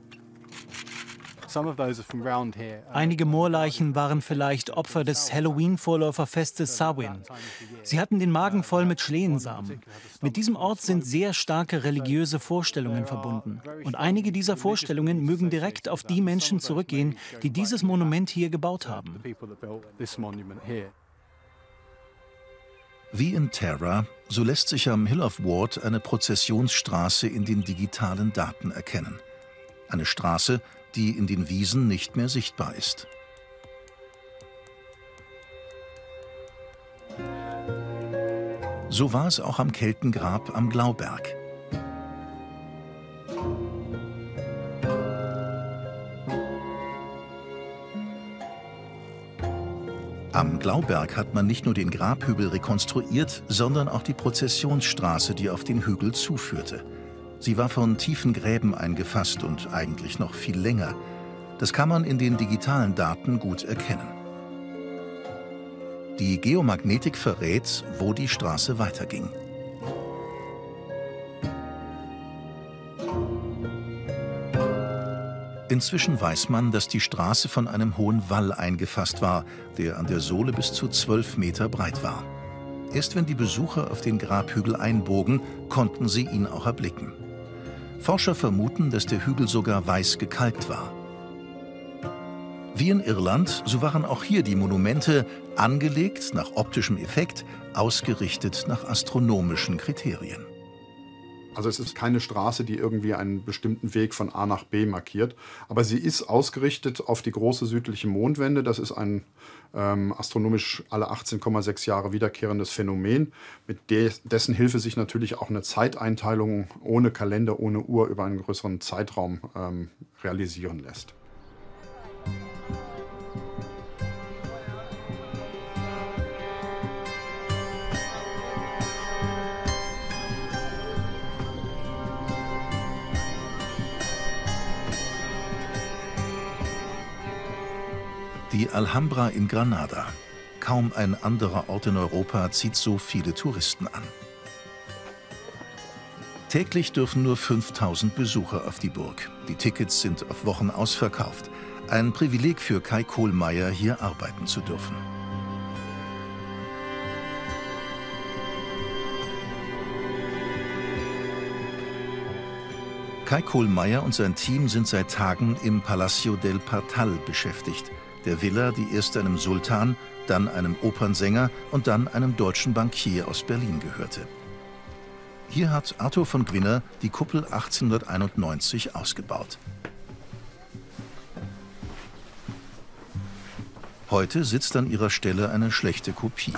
Einige Moorleichen waren vielleicht Opfer des Halloween-Vorläuferfestes Samhain. Sie hatten den Magen voll mit Schlehensamen. Mit diesem Ort sind sehr starke religiöse Vorstellungen verbunden. Und einige dieser Vorstellungen mögen direkt auf die Menschen zurückgehen, die dieses Monument hier gebaut haben. Wie in Tara, so lässt sich am Hill of Ward eine Prozessionsstraße in den digitalen Daten erkennen. Eine Straße, die in den Wiesen nicht mehr sichtbar ist. So war es auch am Keltengrab am Glauberg. Am Glauberg hat man nicht nur den Grabhügel rekonstruiert, sondern auch die Prozessionsstraße, die auf den Hügel zuführte. Sie war von tiefen Gräben eingefasst und eigentlich noch viel länger. Das kann man in den digitalen Daten gut erkennen. Die Geomagnetik verrät, wo die Straße weiterging. Inzwischen weiß man, dass die Straße von einem hohen Wall eingefasst war, der an der Sohle bis zu zwölf Meter breit war. Erst wenn die Besucher auf den Grabhügel einbogen, konnten sie ihn auch erblicken. Forscher vermuten, dass der Hügel sogar weiß gekalkt war. Wie in Irland, so waren auch hier die Monumente angelegt nach optischem Effekt, ausgerichtet nach astronomischen Kriterien. Also es ist keine Straße, die irgendwie einen bestimmten Weg von A nach B markiert, aber sie ist ausgerichtet auf die große südliche Mondwende. Das ist ein ähm, astronomisch alle achtzehn Komma sechs Jahre wiederkehrendes Phänomen, mit de dessen Hilfe sich natürlich auch eine Zeiteinteilung ohne Kalender, ohne Uhr über einen größeren Zeitraum ähm, realisieren lässt. Die Alhambra in Granada. Kaum ein anderer Ort in Europa zieht so viele Touristen an. Täglich dürfen nur fünftausend Besucher auf die Burg. Die Tickets sind auf Wochen ausverkauft. Ein Privileg für Kai Kohlmeier, hier arbeiten zu dürfen. Kai Kohlmeier und sein Team sind seit Tagen im Palacio del Partal beschäftigt. Der Villa, die erst einem Sultan, dann einem Opernsänger und dann einem deutschen Bankier aus Berlin gehörte. Hier hat Arthur von Gwinner die Kuppel achtzehnhunderteinundneunzig ausgebaut. Heute sitzt an ihrer Stelle eine schlechte Kopie.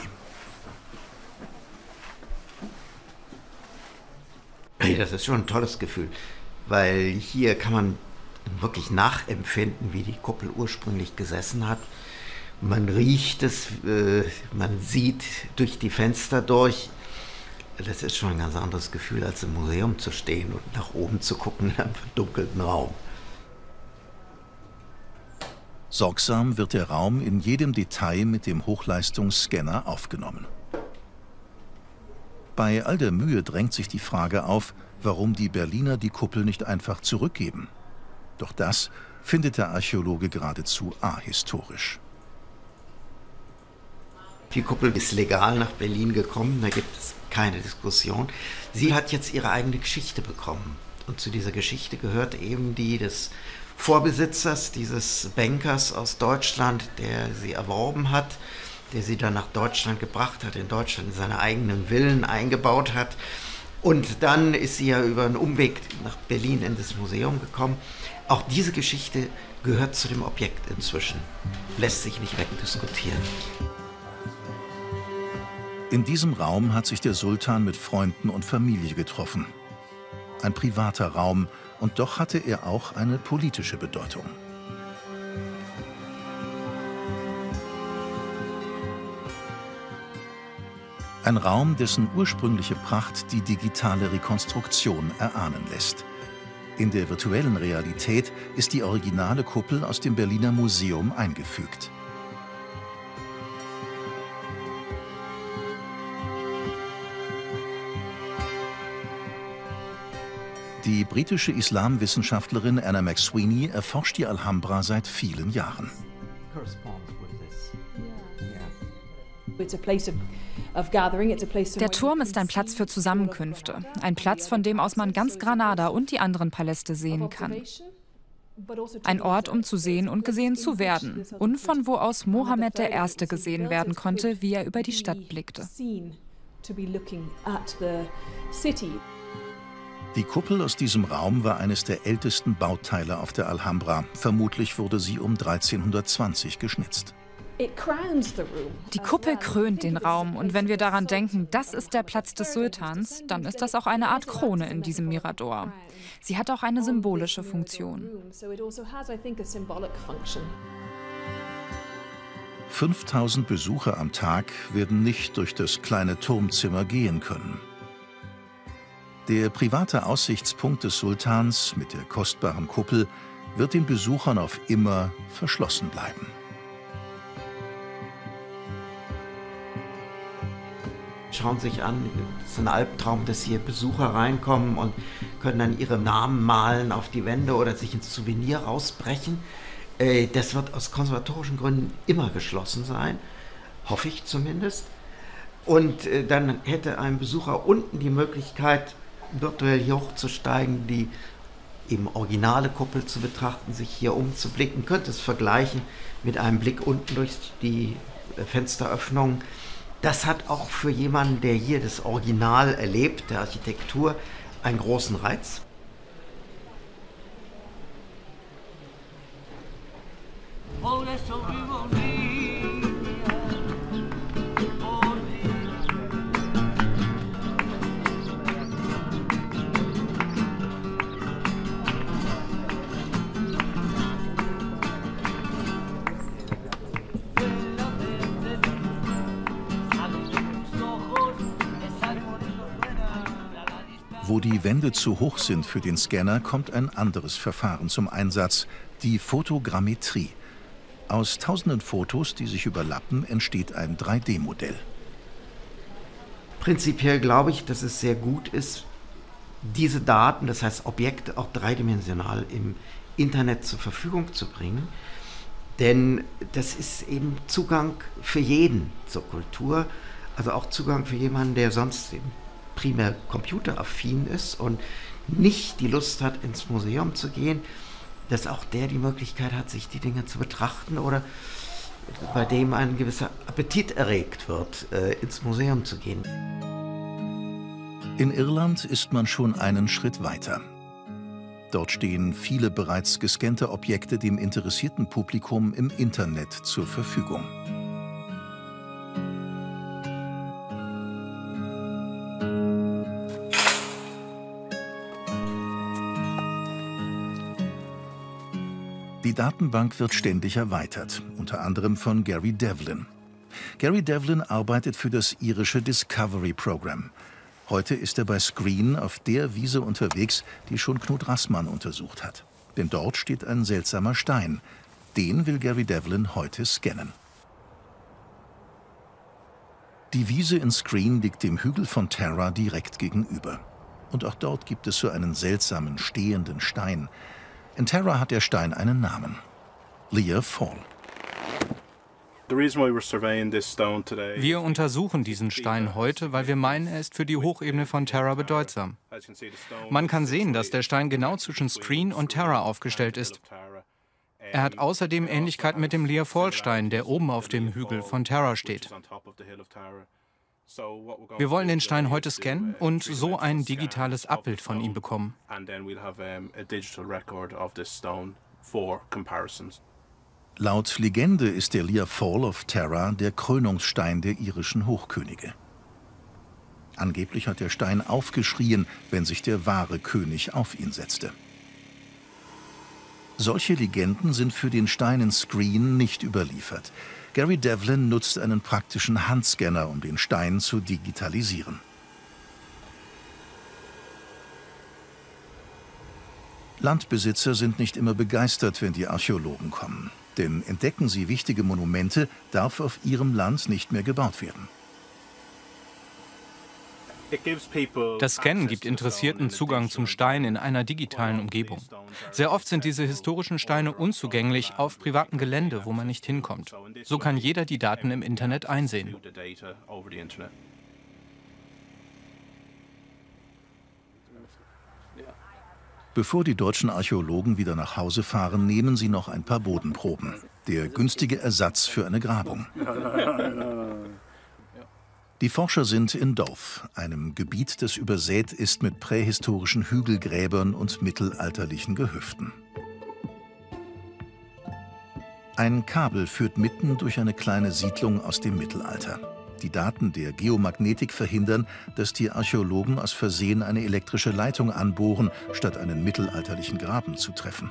Das ist schon ein tolles Gefühl, weil hier kann man wirklich nachempfinden, wie die Kuppel ursprünglich gesessen hat. Man riecht es, äh, man sieht durch die Fenster durch, das ist schon ein ganz anderes Gefühl, als im Museum zu stehen und nach oben zu gucken in einem verdunkelten Raum. Sorgsam wird der Raum in jedem Detail mit dem Hochleistungsscanner aufgenommen. Bei all der Mühe drängt sich die Frage auf, warum die Berliner die Kuppel nicht einfach zurückgeben. Doch das findet der Archäologe geradezu ahistorisch. Die Kuppel ist legal nach Berlin gekommen, da gibt es keine Diskussion. Sie hat jetzt ihre eigene Geschichte bekommen. Und zu dieser Geschichte gehört eben die des Vorbesitzers, dieses Bankers aus Deutschland, der sie erworben hat, der sie dann nach Deutschland gebracht hat, in Deutschland in seine eigenen Villen eingebaut hat. Und dann ist sie ja über einen Umweg nach Berlin in das Museum gekommen. Auch diese Geschichte gehört zu dem Objekt inzwischen, lässt sich nicht wegdiskutieren. In diesem Raum hat sich der Sultan mit Freunden und Familie getroffen. Ein privater Raum, und doch hatte er auch eine politische Bedeutung. Ein Raum, dessen ursprüngliche Pracht die digitale Rekonstruktion erahnen lässt. In der virtuellen Realität ist die originale Kuppel aus dem Berliner Museum eingefügt. Die britische Islamwissenschaftlerin Anna McSweeney erforscht die Alhambra seit vielen Jahren. Der Turm ist ein Platz für Zusammenkünfte, ein Platz, von dem aus man ganz Granada und die anderen Paläste sehen kann. Ein Ort, um zu sehen und gesehen zu werden und von wo aus Mohammed der Erste gesehen werden konnte, wie er über die Stadt blickte. Die Kuppel aus diesem Raum war eines der ältesten Bauteile auf der Alhambra. Vermutlich wurde sie um dreizehnhundertzwanzig geschnitzt. Die Kuppel krönt den Raum, und wenn wir daran denken, das ist der Platz des Sultans, dann ist das auch eine Art Krone in diesem Mirador. Sie hat auch eine symbolische Funktion. fünftausend Besucher am Tag werden nicht durch das kleine Turmzimmer gehen können. Der private Aussichtspunkt des Sultans mit der kostbaren Kuppel wird den Besuchern auf immer verschlossen bleiben. Schauen sich an, es ist ein Albtraum, dass hier Besucher reinkommen und können dann ihre Namen malen auf die Wände oder sich ins Souvenir rausbrechen. Das wird aus konservatorischen Gründen immer geschlossen sein, hoffe ich zumindest. Und dann hätte ein Besucher unten die Möglichkeit, virtuell hier hochzusteigen, die eben originale Kuppel zu betrachten, sich hier umzublicken, könnte es vergleichen mit einem Blick unten durch die Fensteröffnung. Das hat auch für jemanden, der hier das Original erlebt, der Architektur, einen großen Reiz. Wo die Wände zu hoch sind für den Scanner, kommt ein anderes Verfahren zum Einsatz, die Fotogrammetrie. Aus tausenden Fotos, die sich überlappen, entsteht ein drei D Modell. Prinzipiell glaube ich, dass es sehr gut ist, diese Daten, das heißt Objekte, auch dreidimensional im Internet zur Verfügung zu bringen. Denn das ist eben Zugang für jeden zur Kultur, also auch Zugang für jemanden, der sonst eben primär computeraffin ist und nicht die Lust hat, ins Museum zu gehen, dass auch der die Möglichkeit hat, sich die Dinge zu betrachten oder bei dem ein gewisser Appetit erregt wird, äh, ins Museum zu gehen. In Irland ist man schon einen Schritt weiter. Dort stehen viele bereits gescannte Objekte dem interessierten Publikum im Internet zur Verfügung. Die Datenbank wird ständig erweitert, unter anderem von Gary Devlin. Gary Devlin arbeitet für das irische Discovery Program. Heute ist er bei Screen auf der Wiese unterwegs, die schon Knut Rassmann untersucht hat. Denn dort steht ein seltsamer Stein. Den will Gary Devlin heute scannen. Die Wiese in Screen liegt dem Hügel von Tara direkt gegenüber. Und auch dort gibt es so einen seltsamen, stehenden Stein. In Tara hat der Stein einen Namen: Lear Fall. Wir untersuchen diesen Stein heute, weil wir meinen, er ist für die Hochebene von Tara bedeutsam. Man kann sehen, dass der Stein genau zwischen Screen und Tara aufgestellt ist. Er hat außerdem Ähnlichkeit mit dem Lear Fall Stein, der oben auf dem Hügel von Tara steht. Wir wollen den Stein heute scannen und so ein digitales Abbild von ihm bekommen. Laut Legende ist der Lear Fall of Tara der Krönungsstein der irischen Hochkönige. Angeblich hat der Stein aufgeschrien, wenn sich der wahre König auf ihn setzte. Solche Legenden sind für den Stein in Screen nicht überliefert. Gary Devlin nutzt einen praktischen Handscanner, um den Stein zu digitalisieren. Landbesitzer sind nicht immer begeistert, wenn die Archäologen kommen. Denn entdecken sie wichtige Monumente, darf auf ihrem Land nicht mehr gebaut werden. Das Scannen gibt Interessierten Zugang zum Stein in einer digitalen Umgebung. Sehr oft sind diese historischen Steine unzugänglich auf privatem Gelände, wo man nicht hinkommt. So kann jeder die Daten im Internet einsehen. Bevor die deutschen Archäologen wieder nach Hause fahren, nehmen sie noch ein paar Bodenproben. Der günstige Ersatz für eine Grabung. Die Forscher sind in Dove, einem Gebiet, das übersät ist mit prähistorischen Hügelgräbern und mittelalterlichen Gehöften. Ein Kabel führt mitten durch eine kleine Siedlung aus dem Mittelalter. Die Daten der Geomagnetik verhindern, dass die Archäologen aus Versehen eine elektrische Leitung anbohren, statt einen mittelalterlichen Graben zu treffen.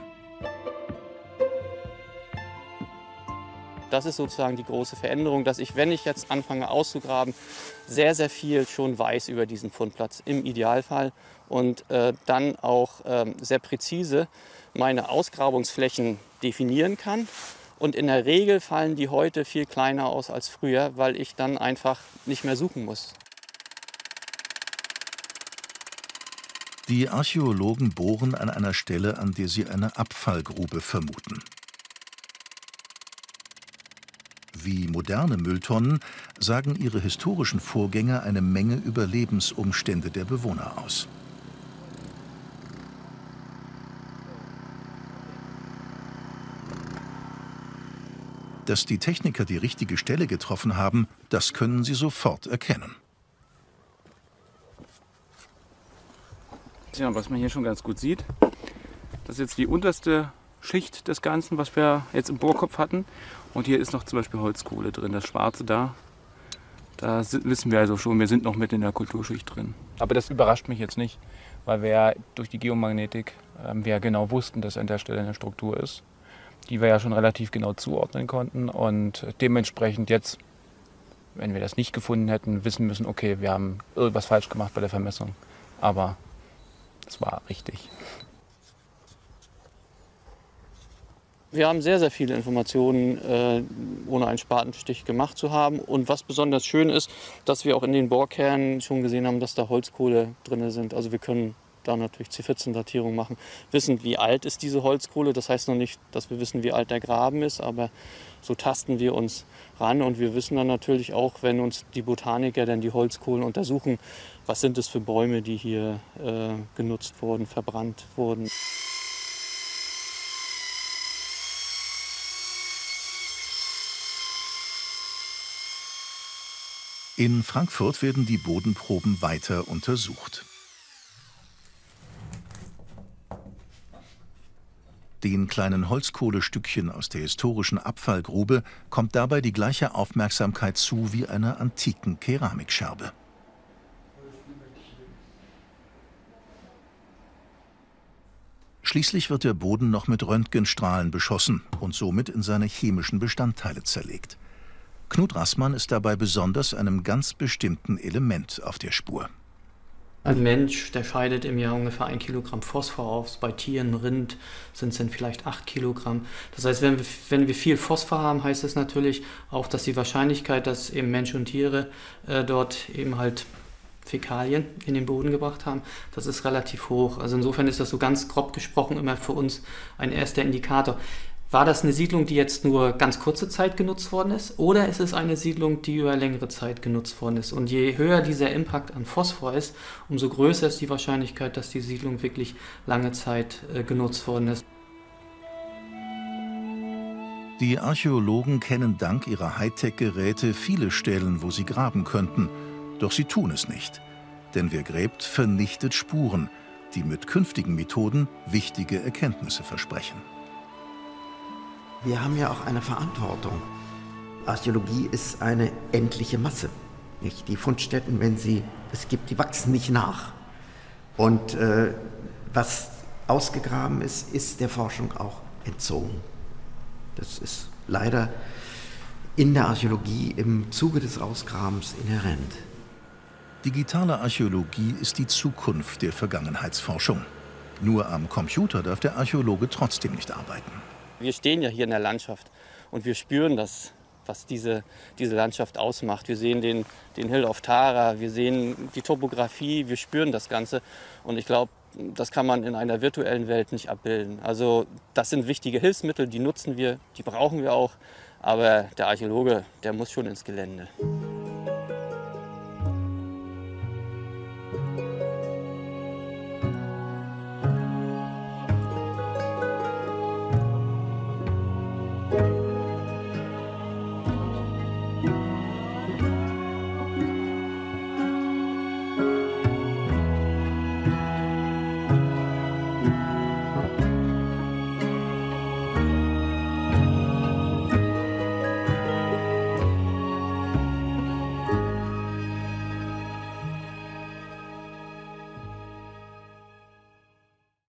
Das ist sozusagen die große Veränderung, dass ich, wenn ich jetzt anfange auszugraben, sehr, sehr viel schon weiß über diesen Fundplatz im Idealfall und äh, dann auch äh, sehr präzise meine Ausgrabungsflächen definieren kann. Und in der Regel fallen die heute viel kleiner aus als früher, weil ich dann einfach nicht mehr suchen muss. Die Archäologen bohren an einer Stelle, an der sie eine Abfallgrube vermuten. Wie moderne Mülltonnen sagen ihre historischen Vorgänger eine Menge über Lebensumstände der Bewohner aus. Dass die Techniker die richtige Stelle getroffen haben, das können sie sofort erkennen. Ja, was man hier schon ganz gut sieht, das ist jetzt die unterste Schicht des Ganzen, was wir jetzt im Bohrkopf hatten. Und hier ist noch zum Beispiel Holzkohle drin, das Schwarze da. Da wissen wir also schon, wir sind noch mit in der Kulturschicht drin. Aber das überrascht mich jetzt nicht, weil wir ja durch die Geomagnetik äh, wir genau wussten, dass an der Stelle eine Struktur ist, die wir ja schon relativ genau zuordnen konnten. Und dementsprechend jetzt, wenn wir das nicht gefunden hätten, wissen müssen, okay, wir haben irgendwas falsch gemacht bei der Vermessung. Aber es war richtig. Wir haben sehr, sehr viele Informationen, äh, ohne einen Spatenstich gemacht zu haben. Und was besonders schön ist, dass wir auch in den Bohrkernen schon gesehen haben, dass da Holzkohle drin sind. Also wir können da natürlich C vierzehn Datierung machen. Wissen, wie alt ist diese Holzkohle. Das heißt noch nicht, dass wir wissen, wie alt der Graben ist, aber so tasten wir uns ran. Und wir wissen dann natürlich auch, wenn uns die Botaniker dann die Holzkohlen untersuchen, was sind es für Bäume, die hier äh, genutzt wurden, verbrannt wurden. In Frankfurt werden die Bodenproben weiter untersucht. Den kleinen Holzkohlestückchen aus der historischen Abfallgrube kommt dabei die gleiche Aufmerksamkeit zu wie einer antiken Keramikscherbe. Schließlich wird der Boden noch mit Röntgenstrahlen beschossen und somit in seine chemischen Bestandteile zerlegt. Knut Rassmann ist dabei besonders einem ganz bestimmten Element auf der Spur. Ein Mensch, der scheidet im Jahr ungefähr ein Kilogramm Phosphor aus. Bei Tieren, Rind sind es dann vielleicht acht Kilogramm. Das heißt, wenn wir, wenn wir viel Phosphor haben, heißt es natürlich auch, dass die Wahrscheinlichkeit, dass eben Mensch und Tiere äh, dort eben halt Fäkalien in den Boden gebracht haben, das ist relativ hoch. Also insofern ist das so ganz grob gesprochen immer für uns ein erster Indikator. War das eine Siedlung, die jetzt nur ganz kurze Zeit genutzt worden ist, oder ist es eine Siedlung, die über längere Zeit genutzt worden ist? Und je höher dieser Impact an Phosphor ist, umso größer ist die Wahrscheinlichkeit, dass die Siedlung wirklich lange Zeit äh, genutzt worden ist. Die Archäologen kennen dank ihrer Hightech-Geräte viele Stellen, wo sie graben könnten. Doch sie tun es nicht. Denn wer gräbt, vernichtet Spuren, die mit künftigen Methoden wichtige Erkenntnisse versprechen. Wir haben ja auch eine Verantwortung. Archäologie ist eine endliche Masse. Nicht? Die Fundstätten, wenn sie es gibt, die wachsen nicht nach. Und äh, was ausgegraben ist, ist der Forschung auch entzogen. Das ist leider in der Archäologie im Zuge des Ausgrabens inhärent. Digitale Archäologie ist die Zukunft der Vergangenheitsforschung. Nur am Computer darf der Archäologe trotzdem nicht arbeiten. Wir stehen ja hier in der Landschaft und wir spüren das, was diese, diese Landschaft ausmacht. Wir sehen den, den Hill of Tara, wir sehen die Topografie, wir spüren das Ganze. Und ich glaube, das kann man in einer virtuellen Welt nicht abbilden. Also das sind wichtige Hilfsmittel, die nutzen wir, die brauchen wir auch. Aber der Archäologe, der muss schon ins Gelände.